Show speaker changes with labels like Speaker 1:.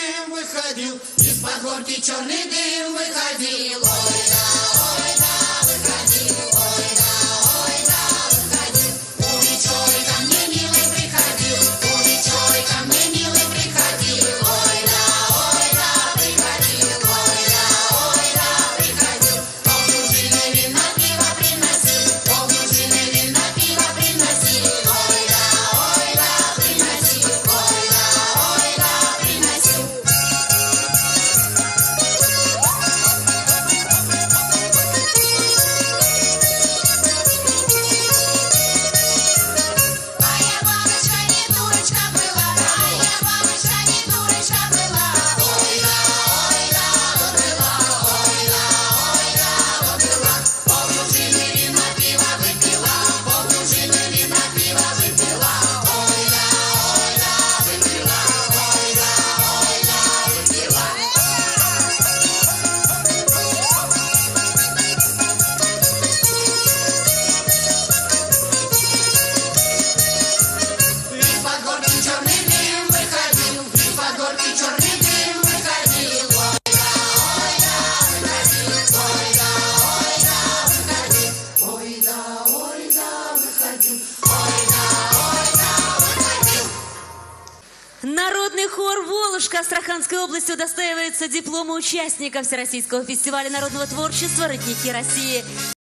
Speaker 1: дым выходил, из-под горки черный дым выходил. Ой да, выходил, ой да, выходил. Увечой ко мне милый приходил, увечой ко мне милый приходил. Ой да, приходил, ой да, приходил. Полдюжины вина пива приносил, полдюжины вина пива приносил. Ой да, приносил, ой да, приносил. А я бабочка не дурочка была, а я бабочка не дурочка была. Ой да, была, ой да, была. Полдюжины вина пива выпила, полдюжины вина пива выпила. Ой да, выпила, ой да, выпила. Из-под горки черный дым выходил, из-под горки черный дым выходил. Ой да, выходил, ой да, выходил. Ой да, выходил, ой да, выходил.
Speaker 2: Народный хор «Волушка» Астраханской области удостаивается диплома участника Всероссийского фестиваля народного творчества «Родники России».